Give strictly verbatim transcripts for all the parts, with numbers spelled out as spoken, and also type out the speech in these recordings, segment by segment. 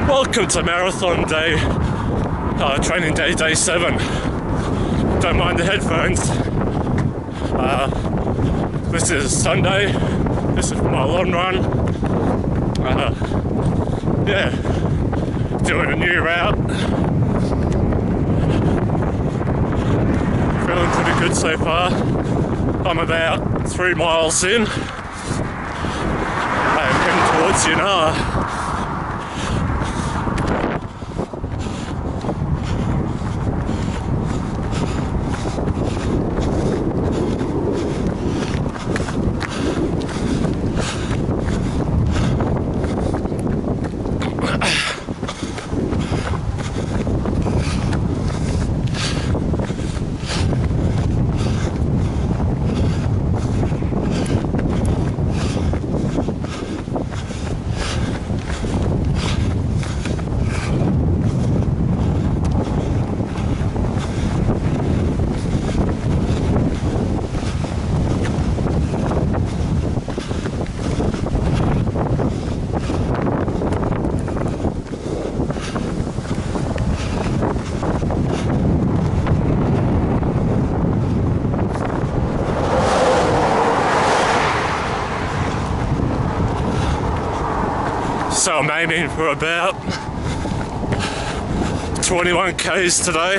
Welcome to marathon day, uh, training day, day seven. Don't mind the headphones. Uh, this is Sunday. This is my long run. Uh, yeah, doing a new route. Feeling pretty good so far. I'm about three miles in. I'm heading towards Yunnar. So I'm aiming for about twenty-one kays today.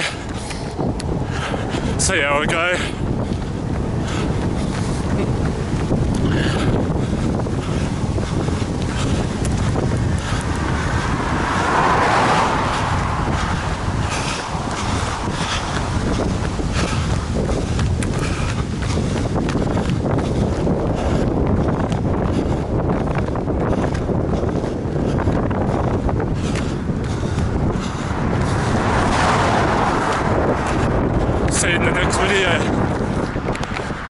See how we go. See you in the next video.